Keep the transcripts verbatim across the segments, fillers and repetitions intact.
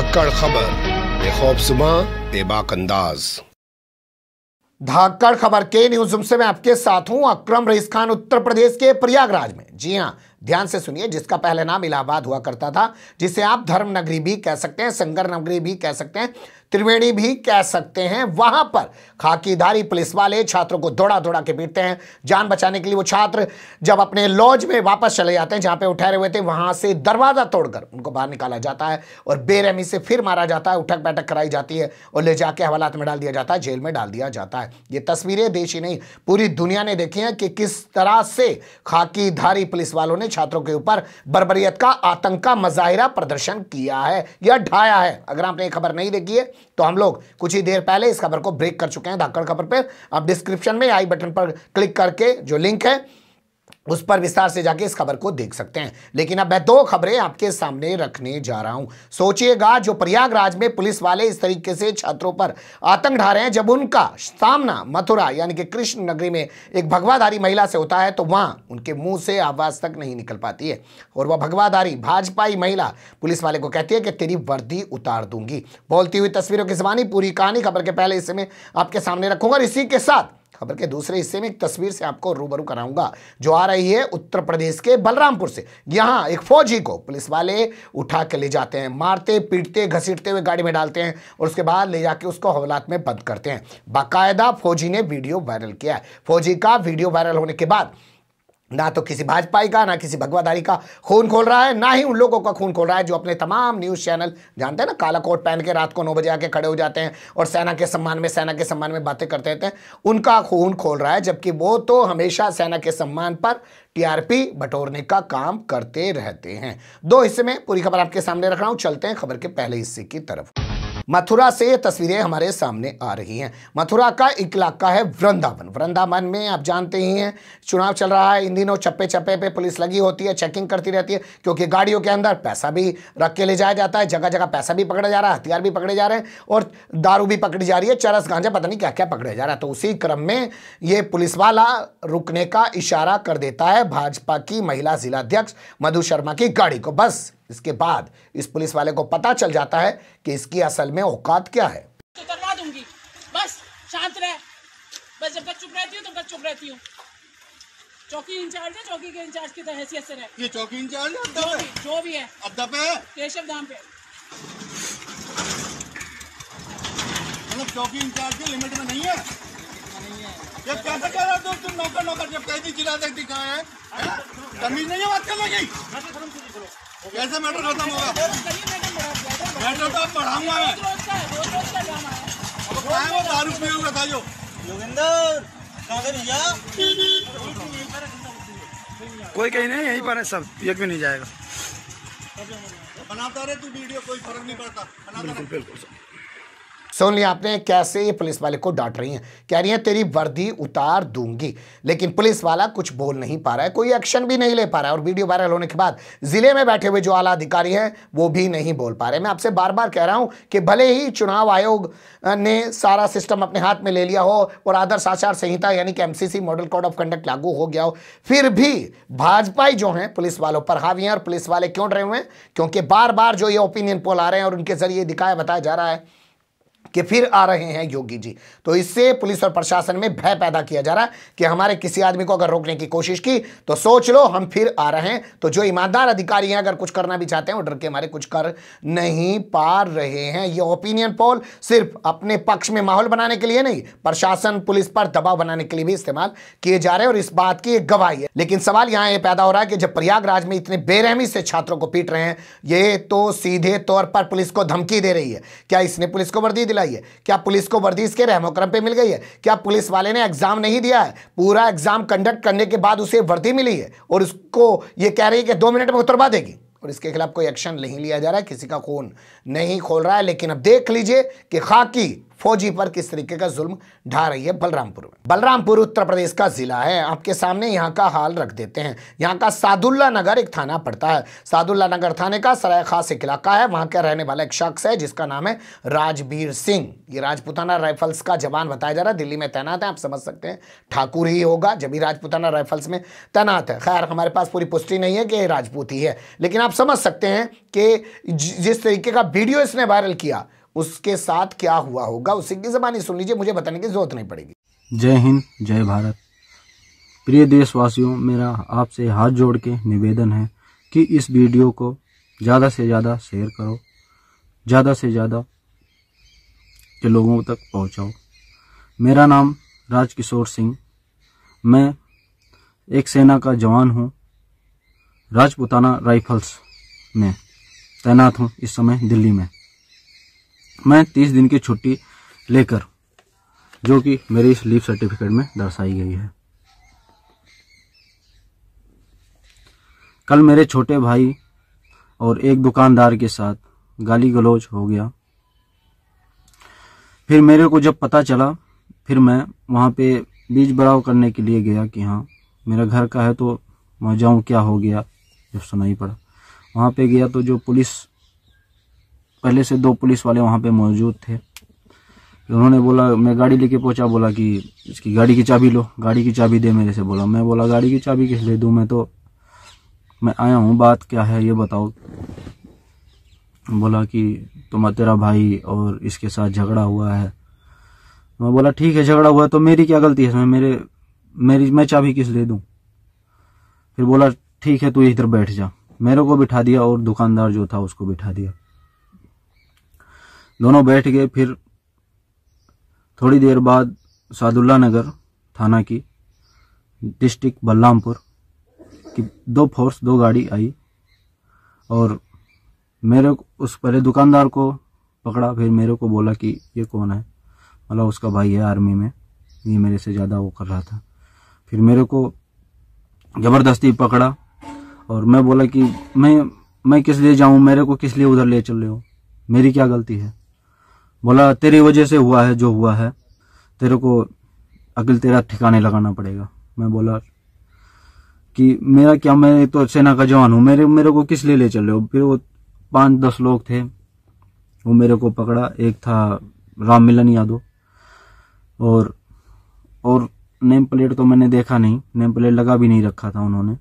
धाकड़ खबर, बेखौफसुमा बेबाक अंदाज। धाकड़ खबर के न्यूज़ रूम से मैं आपके साथ हूं अकरम रईस खान, उत्तर प्रदेश के प्रयागराज में। जी हां, ध्यान से सुनिए। जिसका पहले नाम इलाहाबाद हुआ करता था, जिसे आप धर्म नगरी भी कह सकते हैं, संगर नगरी भी कह सकते हैं, त्रिवेणी भी कह सकते हैं, वहां पर खाकीधारी पुलिस वाले छात्रों को दौड़ा दौड़ा के पीटते हैं। जान बचाने के लिए वो छात्र जब अपने लॉज में वापस चले जाते हैं जहां पे वो ठहरे हुए थे, वहां से दरवाजा तोड़कर उनको बाहर निकाला जाता है और बेरहमी से फिर मारा जाता है, उठक बैठक कराई जाती है और ले जाके हवालात में डाल दिया जाता है, जेल में डाल दिया जाता है। ये तस्वीरें देश ही नहीं पूरी दुनिया ने देखी हैं कि किस तरह से खाकीधारी पुलिस वालों ने छात्रों के ऊपर बर्बरियत का, आतंक का मुजाहिरा प्रदर्शन किया है या ढाया है। अगर आपने ये खबर नहीं देखी है तो हम लोग कुछ ही देर पहले इस खबर को ब्रेक कर चुके हैं धाकड़ खबर पे। आप डिस्क्रिप्शन में आई बटन पर क्लिक करके जो लिंक है उस पर विस्तार से जाके इस खबर को देख सकते हैं। लेकिन अब मैं दो खबरें आपके सामने रखने जा रहा हूं। सोचिएगा, जो प्रयागराज में पुलिस वाले इस तरीके से छात्रों पर आतंक ढा रहे हैं, जब उनका सामना मथुरा यानी कि कृष्ण नगरी में एक भगवाधारी महिला से होता है तो वहां उनके मुंह से आवाज तक नहीं निकल पाती है और वह भगवाधारी भाजपाई महिला पुलिस वाले को कहती है कि तेरी वर्दी उतार दूंगी। बोलती हुई तस्वीरों की जबानी पूरी कहानी खबर के पहले हिस्से में आपके सामने रखूंगा और इसी के साथ खबर के दूसरे हिस्से में एक तस्वीर से आपको रूबरू कराऊंगा जो आ रही है उत्तर प्रदेश के बलरामपुर से। यहां एक फौजी को पुलिस वाले उठा के ले जाते हैं, मारते पीटते घसीटते हुए गाड़ी में डालते हैं और उसके बाद ले जाके उसको हवालात में बंद करते हैं। बाकायदा फौजी ने वीडियो वायरल किया है। फौजी का वीडियो वायरल होने के बाद ना तो किसी भाजपाई का, ना किसी भगवाधारी का खून खोल रहा है, ना ही उन लोगों का खून खोल रहा है जो अपने तमाम न्यूज़ चैनल, जानते हैं ना, काला कोट पहन के रात को नौ बजे आके खड़े हो जाते हैं और सेना के सम्मान में सेना के सम्मान में बातें करते रहते हैं, उनका खून खोल रहा है। जबकि वो तो हमेशा सेना के सम्मान पर टीआरपी बटोरने का काम करते रहते हैं। दो हिस्से में पूरी खबर आपके सामने रख रहा हूं। चलते हैं खबर के पहले हिस्से की तरफ। मथुरा से ये तस्वीरें हमारे सामने आ रही हैं। मथुरा का एक इलाका है वृंदावन। वृंदावन में आप जानते ही हैं चुनाव चल रहा है। इन दिनों चप्पे चप्पे पे पुलिस लगी होती है, चेकिंग करती रहती है, क्योंकि गाड़ियों के अंदर पैसा भी रख के ले जाया जाता है। जगह जगह पैसा भी पकड़ा जा रहा है, हथियार भी पकड़े जा रहे हैं और दारू भी पकड़ी जा रही है, चरस गांजा पता नहीं क्या क्या पकड़े जा रहा है। तो उसी क्रम में ये पुलिस वाला रुकने का इशारा कर देता है भाजपा की महिला जिलाध्यक्ष मधु शर्मा की गाड़ी को। बस इसके बाद इस पुलिस वाले को पता चल जाता है कि इसकी असल में औकात क्या है। तो करवा दूंगी, बस शांत रह। बस जब तक चुप रहती हूँ तब तक चुप रहती हूँ। चौकी इंचार्ज है, चौकी के इंचार्ज की हैसियत से रह। ये चौकी इंचार्ज है, जो भी जो भी है, अड्डा पे है, केशव धाम पे। मतलब चौकी इंचार्ज के लिमिट में नहीं है। ये कैसे कह रहा हो तुम नौकर नौकर, जब कैदी जिला तक दिखाए हैं, तमीज नहीं है बात करने की। कैसे मैटर खत्म होगा? मैटर तो अब बढ़ाऊंगा मैं। अब क्या है वो दारू पिए हुए था जो योगिंदर भैया, कोई कहीं नहीं, यहीं पर है सब, एक भी नहीं जाएगा। बनाता रहे तू वीडियो, कोई फर्क नहीं पड़ता। बिल्कुल बिल्कुल। सुन लिया आपने कैसे ये पुलिस वाले को डांट रही हैं, कह रही हैं तेरी वर्दी उतार दूंगी। लेकिन पुलिस वाला कुछ बोल नहीं पा रहा है, कोई एक्शन भी नहीं ले पा रहा है और वीडियो वायरल होने के बाद जिले में बैठे हुए जो आला अधिकारी हैं वो भी नहीं बोल पा रहे। मैं आपसे बार बार कह रहा हूं कि भले ही चुनाव आयोग ने सारा सिस्टम अपने हाथ में ले लिया हो और आदर्श आचार संहिता यानी कि MCC model code of conduct लागू हो गया हो, फिर भी भाजपाई जो हैं पुलिस वालों पर हावी हैं। और पुलिस वाले क्यों डरे हुए हैं? क्योंकि बार बार जो ये ओपिनियन पोल आ रहे हैं और उनके जरिए दिखाया बताया जा रहा है कि फिर आ रहे हैं योगी जी, तो इससे पुलिस और प्रशासन में भय पैदा किया जा रहा है कि हमारे किसी आदमी को अगर रोकने की कोशिश की तो सोच लो हम फिर आ रहे हैं। तो जो ईमानदार अधिकारी हैं अगर कुछ करना भी चाहते हैं वो डर के हमारे कुछ कर नहीं पा रहे हैं। ये ओपिनियन पोल सिर्फ अपने पक्ष में माहौल बनाने के लिए नहीं, प्रशासन पुलिस पर दबाव बनाने के लिए भी इस्तेमाल किए जा रहे हैं और इस बात की एक गवाही है। लेकिन सवाल यहाँ ये पैदा हो रहा है कि जब प्रयागराज में इतने बेरहमी से छात्रों को पीट रहे हैं, ये तो सीधे तौर पर पुलिस को धमकी दे रही है। क्या इसने पुलिस को वर्दी दिलाई है? क्या पुलिस को वर्दी इसके रहमोकरम पे मिल गई है? क्या पुलिस वाले ने एग्जाम नहीं दिया है, पूरा एग्जाम कंडक्ट करने के बाद उसे वर्दी मिली है और उसको ये कह रही है कि दो मिनट में उतरवा देगी और इसके खिलाफ कोई एक्शन नहीं लिया जा रहा है, किसी का खून नहीं खोल रहा है। लेकिन अब देख लीजिए कि खाकी फौजी पर किस तरीके का जुल्म ढा रही है बलरामपुर में। बलरामपुर उत्तर प्रदेश का जिला है। आपके सामने यहाँ का हाल रख देते हैं। यहाँ का सादुल्ला नगर एक थाना पड़ता है। सादुल्ला नगर थाने का सराय खास एक इलाका है। वहाँ का रहने वाला एक शख्स है जिसका नाम है राजबीर सिंह। ये राजपुताना राइफल्स का जवान बताया जा रहा है, दिल्ली में तैनात है। आप समझ सकते हैं ठाकुर ही होगा जब भी राजपुताना राइफल्स में तैनात है। खैर हमारे पास पूरी पुष्टि नहीं है कि ये राजपूत ही है, लेकिन आप समझ सकते हैं कि जिस तरीके का वीडियो इसने वायरल किया उसके साथ क्या हुआ होगा। उसी की ज़बानी सुन लीजिए, मुझे बताने की जरूरत नहीं पड़ेगी। जय हिंद, जय भारत। प्रिय देशवासियों, मेरा आपसे हाथ जोड़ के निवेदन है कि इस वीडियो को ज़्यादा से ज़्यादा शेयर करो, ज़्यादा से ज़्यादा के लोगों तक पहुंचाओ। मेरा नाम राजकिशोर सिंह, मैं एक सेना का जवान हूं। राजपुताना राइफल्स में तैनात हूं इस समय दिल्ली में। मैं तीस दिन की छुट्टी लेकर, जो कि मेरे इस लीव सर्टिफिकेट में दर्शाई गई है। कल मेरे छोटे भाई और एक दुकानदार के साथ गाली गलौज हो गया। फिर मेरे को जब पता चला, फिर मैं वहाँ पे बीच बड़ाव करने के लिए गया कि हाँ मेरा घर का है तो मैं जाऊँ, क्या हो गया। जब सुनाई पड़ा वहाँ पे गया तो जो पुलिस, पहले से दो पुलिस वाले वहाँ पे मौजूद थे। उन्होंने बोला, मैं गाड़ी लेके पहुंचा, बोला कि इसकी गाड़ी की चाबी लो, गाड़ी की चाबी दे मेरे से। बोला, मैं बोला गाड़ी की चाबी किस ले दूं, मैं तो मैं आया हूँ, बात क्या है ये बताओ। बोला कि तुम तेरा भाई और इसके साथ झगड़ा हुआ है। मैं बोला ठीक है, झगड़ा हुआ तो मेरी क्या गलती है इसमें, मेरे मेरी मैं चाबी किस ले दूं। फिर बोला ठीक है तू इधर बैठ जा। मेरे को बिठा दिया और दुकानदार जो था उसको बिठा दिया। दोनों बैठ गए। फिर थोड़ी देर बाद सादुल्ला नगर थाना की डिस्ट्रिक्ट बलरामपुर की दो फोर्स, दो गाड़ी आई और मेरे उस पहले दुकानदार को पकड़ा। फिर मेरे को बोला कि ये कौन है, मतलब उसका भाई है आर्मी में, ये मेरे से ज़्यादा वो कर रहा था। फिर मेरे को ज़बरदस्ती पकड़ा और मैं बोला कि मैं मैं किस लिए जाऊं, मेरे को किस लिए उधर ले चल रहे हो, मेरी क्या गलती है। बोला तेरी वजह से हुआ है जो हुआ है, तेरे को अकल तेरा ठिकाने लगाना पड़ेगा। मैं बोला कि मेरा क्या, मैं तो सेना का जवान हूँ, मेरे मेरे को किस लिए ले चल रहे हो। फिर वो पाँच दस लोग थे, वो मेरे को पकड़ा। एक था राम मिलन यादव और और नेम प्लेट तो मैंने देखा नहीं, नेम प्लेट लगा भी नहीं रखा था उन्होंने।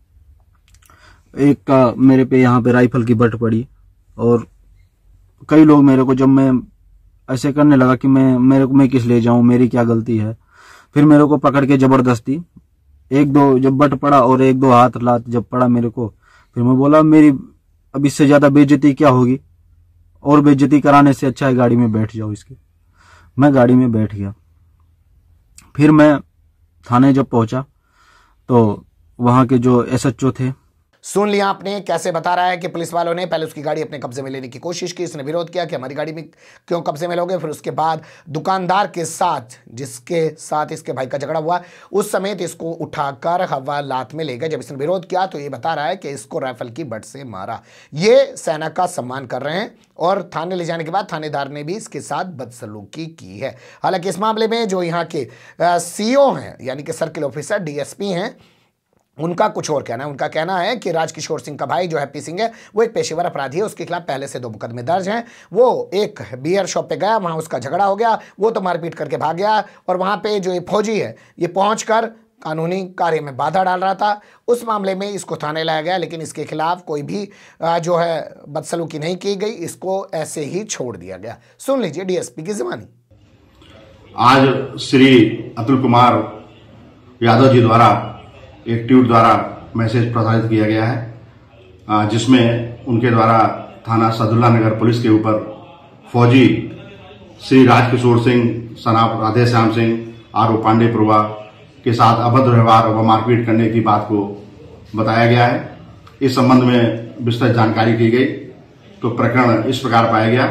एक का मेरे पे यहाँ पे राइफल की बट पड़ी और कई लोग मेरे को, जब मैं ऐसे करने लगा कि मैं मेरे को मैं किस ले जाऊं, मेरी क्या गलती है, फिर मेरे को पकड़ के जबरदस्ती एक दो जब बट पड़ा और एक दो हाथ लात जब पड़ा मेरे को, फिर मैं बोला मेरी अब इससे ज्यादा बेइज्जती क्या होगी, और बेइज्जती कराने से अच्छा है गाड़ी में बैठ जाओ इसके। मैं गाड़ी में बैठ गया। फिर मैं थाने जब पहुंचा तो वहां के जो एस एच ओ थे, सुन लिया आपने कैसे बता रहा है कि पुलिस वालों ने पहले उसकी गाड़ी अपने कब्जे में लेने की कोशिश की, इसने विरोध किया कि हमारी गाड़ी में क्यों कब्जे में लोगे। फिर उसके बाद दुकानदार के साथ, जिसके साथ इसके भाई का झगड़ा हुआ, उस समेत इसको उठाकर हवालात में ले गए। जब इसने विरोध किया तो ये बता रहा है कि इसको राइफल की बट से मारा। ये सेना का सम्मान कर रहे हैं और थाने ले जाने के बाद थानेदार ने भी इसके साथ बदसलूकी की है। हालांकि इस मामले में जो यहाँ के सी ओ हैं, यानी कि circle officer D S P हैं, उनका कुछ और कहना है। उनका कहना है कि राजकिशोर सिंह का भाई जो हैप्पी सिंह है वो एक पेशेवर अपराधी है, उसके खिलाफ पहले से दो मुकदमे दर्ज हैं। वो एक बियर शॉप पे गया, वहां उसका झगड़ा हो गया, वो तो मारपीट करके भाग गया और वहां पे जो ये फौजी है ये पहुंचकर कानूनी कार्य में बाधा डाल रहा था। उस मामले में इसको थाने लाया गया, लेकिन इसके खिलाफ कोई भी जो है बदसलूकी नहीं की गई, इसको ऐसे ही छोड़ दिया गया। सुन लीजिए डीएसपी की ज़बानी। आज श्री अतुल कुमार यादव जी द्वारा एक ट्वीट द्वारा मैसेज प्रसारित किया गया है, जिसमें उनके द्वारा थाना सादुल्ला नगर पुलिस के ऊपर फौजी श्री राजकिशोर सिंह सनाप राधे श्याम सिंह आर ओ पांडेपुरवा के साथ अभद्र व्यवहार व मारपीट करने की बात को बताया गया है। इस संबंध में विस्तृत जानकारी की गई तो प्रकरण इस प्रकार पाया गया।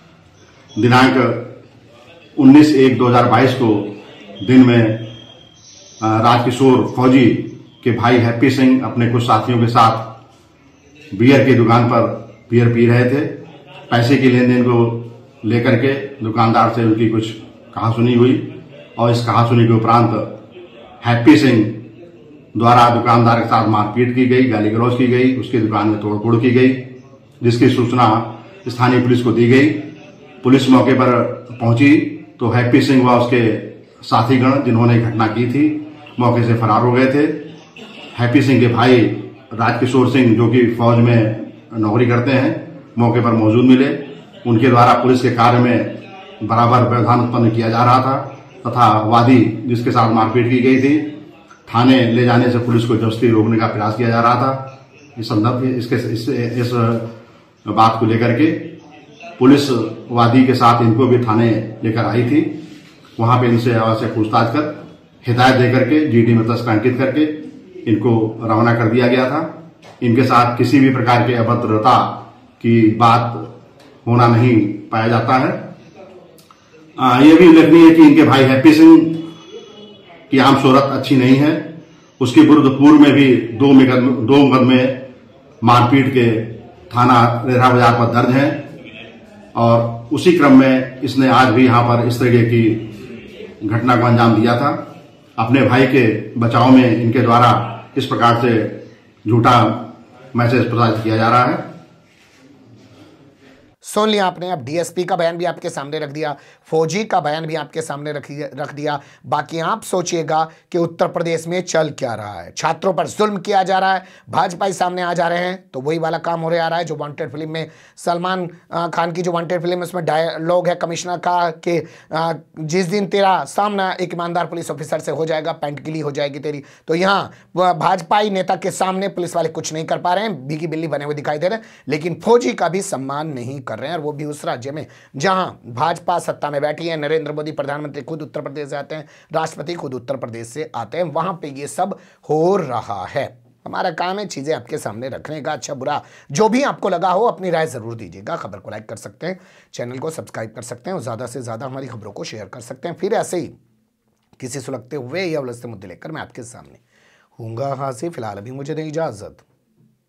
दिनांक उन्नीस एक दो हजार बाईस को दिन में राजकिशोर फौजी के भाई हैप्पी सिंह अपने कुछ साथियों के साथ बियर की दुकान पर बियर पी रहे थे। पैसे की लेन देन को लेकर के दुकानदार से उनकी कुछ कहासुनी हुई और इस कहासुनी के उपरांत हैप्पी सिंह द्वारा दुकानदार के साथ मारपीट की गई, गाली गलौज की गई, उसकी दुकान में तोड़फोड़ की गई, जिसकी सूचना स्थानीय पुलिस को दी गई। पुलिस मौके पर पहुंची तो हैप्पी सिंह व उसके साथीगण जिन्होंने घटना की थी मौके से फरार हो गए थे। हैप्पी सिंह के भाई राजकिशोर सिंह जो कि फौज में नौकरी करते हैं मौके पर मौजूद मिले। उनके द्वारा पुलिस के कार्य में बराबर व्यवधान उत्पन्न किया जा रहा था तथा वादी जिसके साथ मारपीट की गई थी थाने ले जाने से पुलिस को जबरदस्ती रोकने का प्रयास किया जा रहा था। इस संदर्भ इसके इस, इस बात को लेकर के पुलिस वादी के साथ इनको भी थाने लेकर आई थी। वहां पे इनसे आवश्यक पूछताछ कर हिदायत देकर के जीडी में तस्कर अंकित करके इनको रवाना कर दिया गया था। इनके साथ किसी भी प्रकार के अभद्रता की बात होना नहीं पाया जाता है। आ, यह भी उल्लेखनीय है कि इनके भाई हैप्पी सिंह की आम शोहरत अच्छी नहीं है। उसके विरुद्ध पूर्व में भी दो दो मुकदमे मारपीट के थाना रेरा बाजार पर दर्ज हैं और उसी क्रम में इसने आज भी यहां पर इस तरह की घटना को अंजाम दिया था। अपने भाई के बचाव में इनके द्वारा इस प्रकार से झूठा मैसेज प्रसारित किया जा रहा है। सुन लिया आपने। अब डीएसपी का बयान भी आपके सामने रख दिया, फौजी का बयान भी आपके सामने रख रख दिया। बाकी आप सोचिएगा कि उत्तर प्रदेश में चल क्या रहा है। छात्रों पर जुल्म किया जा रहा है, भाजपाई सामने आ जा रहे हैं तो वही वाला काम हो रहा है जो वांटेड फिल्म में सलमान खान की जो वांटेड फिल्म है उसमें डायलॉग है कमिश्नर का कि जिस दिन तेरा सामना एक ईमानदार पुलिस ऑफिसर से हो जाएगा पैंट गिली हो जाएगी तेरी। तो यहाँ भाजपाई नेता के सामने पुलिस वाले कुछ नहीं कर पा रहे हैं, भीगी बिल्ली बने हुए दिखाई दे रहे हैं, लेकिन फौजी का भी सम्मान नहीं कर रहे हैं और वो भी उस राज्य में जहां भाजपा सत्ता में बैठी है। नरेंद्र मोदी प्रधानमंत्री खुद उत्तर प्रदेश से आते हैं, राष्ट्रपति खुद उत्तर प्रदेश से आते हैं, वहां पे ये सब हो रहा है। हमारा काम है चीजें आपके सामने रखने का। अच्छा बुरा जो भी आपको लगा हो अपनी राय जरूर दीजिएगा। खबर को लाइक कर सकते हैं, चैनल को सब्सक्राइब कर सकते हैं और ज्यादा से ज्यादा हमारी खबरों को शेयर कर सकते हैं। फिर ऐसे ही किसी सुलगते हुए या उलझते मुद्दे लेकर मैं आपके सामने हूंगा हाजिर। फिलहाल अभी मुझे दें इजाजत।